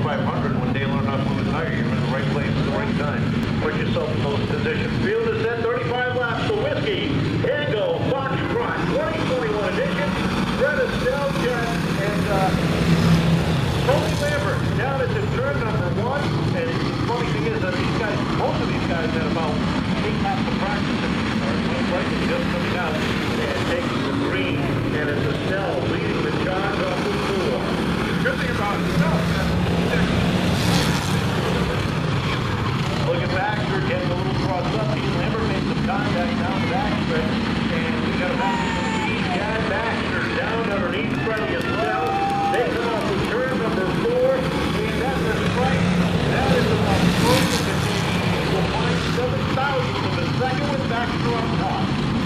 500. When Dale Earnhardt moving higher, you're in the right place at the right time. Put yourself in those positions. Field is set, 35 laps for Whiskey. Tango, Foxtrot, 2021 edition. Red Estelle, Jet, and Tony Lambert down at the turn number 1. And the funny thing is that these guys, most of these guys had about 8 laps of practice. And Bright is just coming out and taking the green. And it's Estelle leading the charge off the floor. Good thing about Estelle, look at Baxter getting a little crossed up. He Lambert made some contact down the backstretch. And we got a Chad Baxter down underneath Freddie Estelle. They come off the turn number 4. And that's a strike. That is about close to the will find 7,000 of the second with Baxter up top.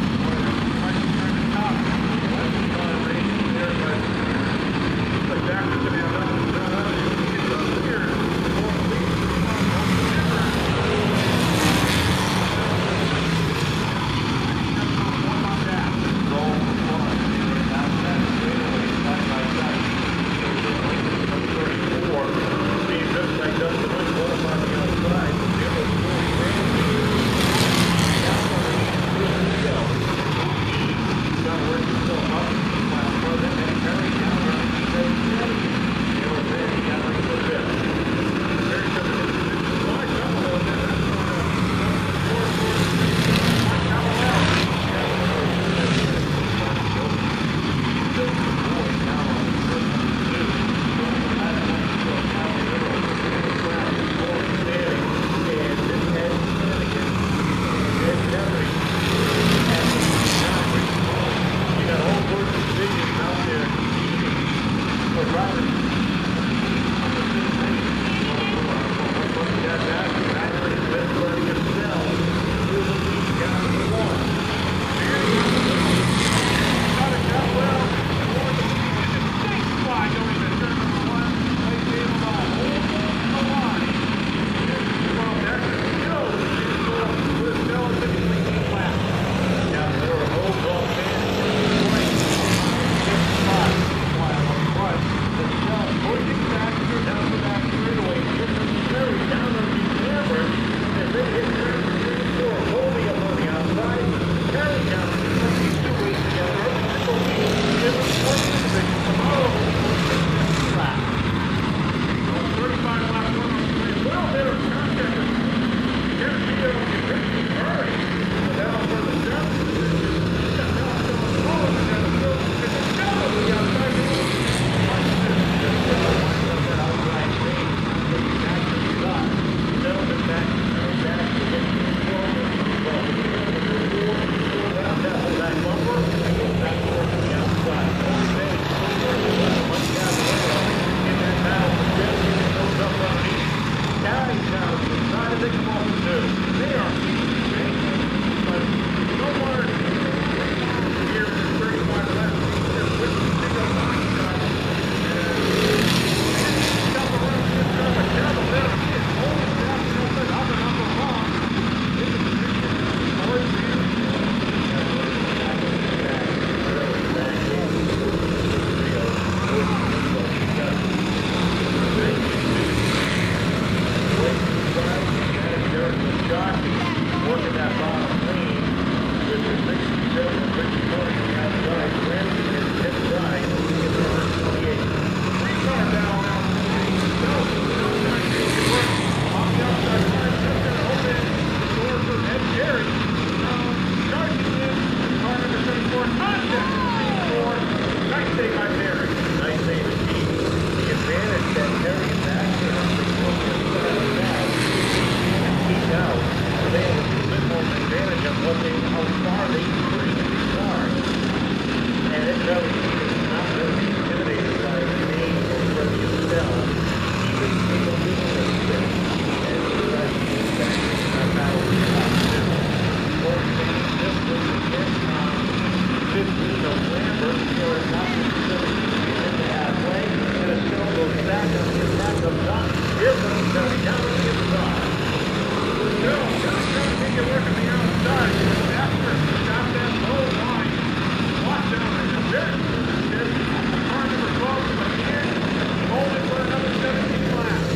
Baxter's going to have nothing done up. He gets up here. Car number 12 to the end. Holding for another 17 laps.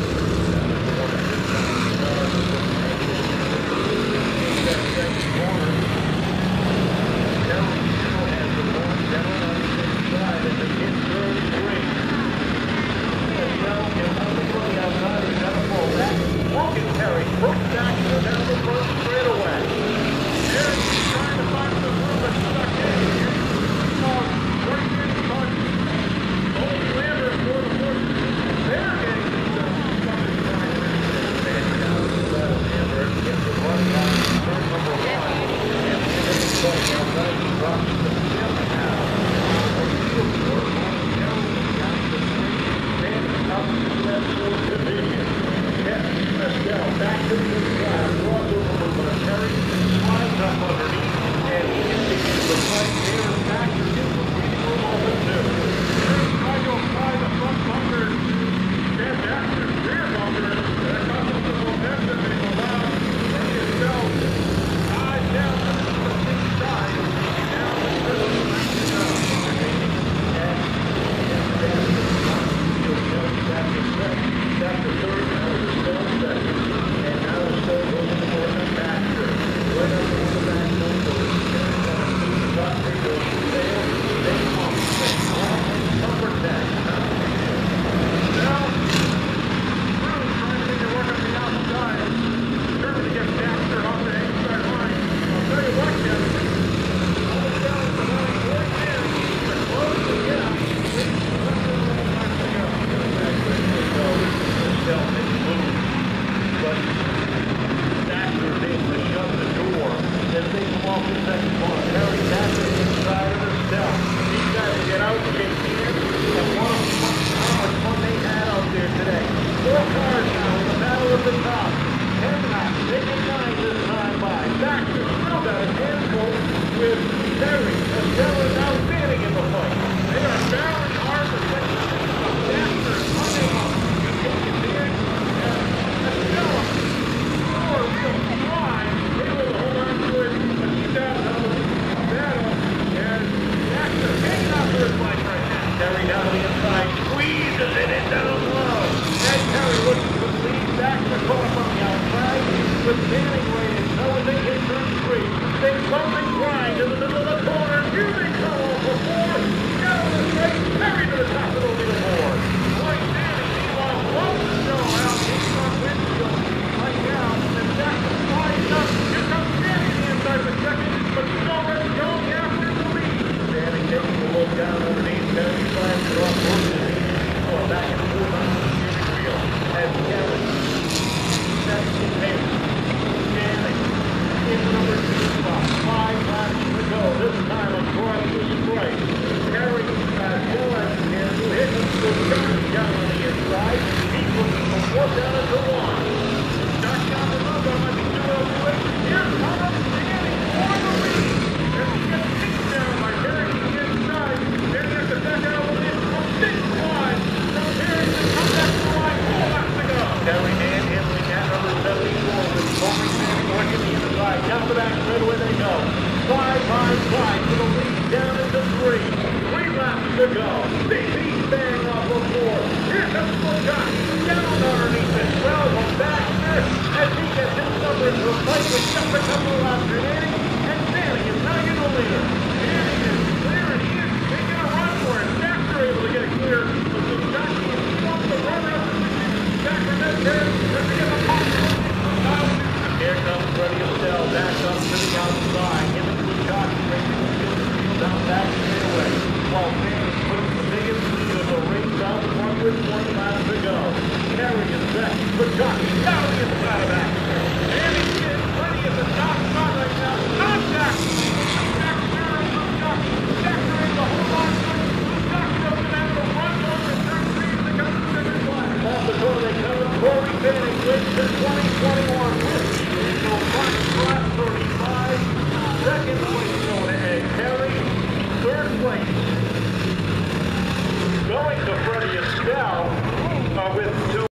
Johnny down on the inside. He's looking for 4th down and to 1. Josh down the road, but might be too well to it. Here comes Danny for the lead. As he gets kicked down by Derek to the inside. Then he has to back out of the lead from 6 wide. From Derek to come back to the line. 4 laps to go. Terry Dan handling that number 74 with Corey Manning working the inside. Down the back straightaway they go. 5 to the lead down into 3. 3 laps to go. Big P bang off of 4. Here comes Scott down underneath it. Well, back there as he gets his numbers replaced with just a couple of laps remaining. And Danny is now in the leader. Danny is clear and he is making a run for it. Jack are able to get it clear. But the jockey is off the runner up the Jack from that there. Let's get the pump. Here comes Freddie Estelle. Back up to the outside. Giving to the jockey. Down back straightaway. While Danny puts the biggest lead of the race out front with 1 lap to go. Carey is back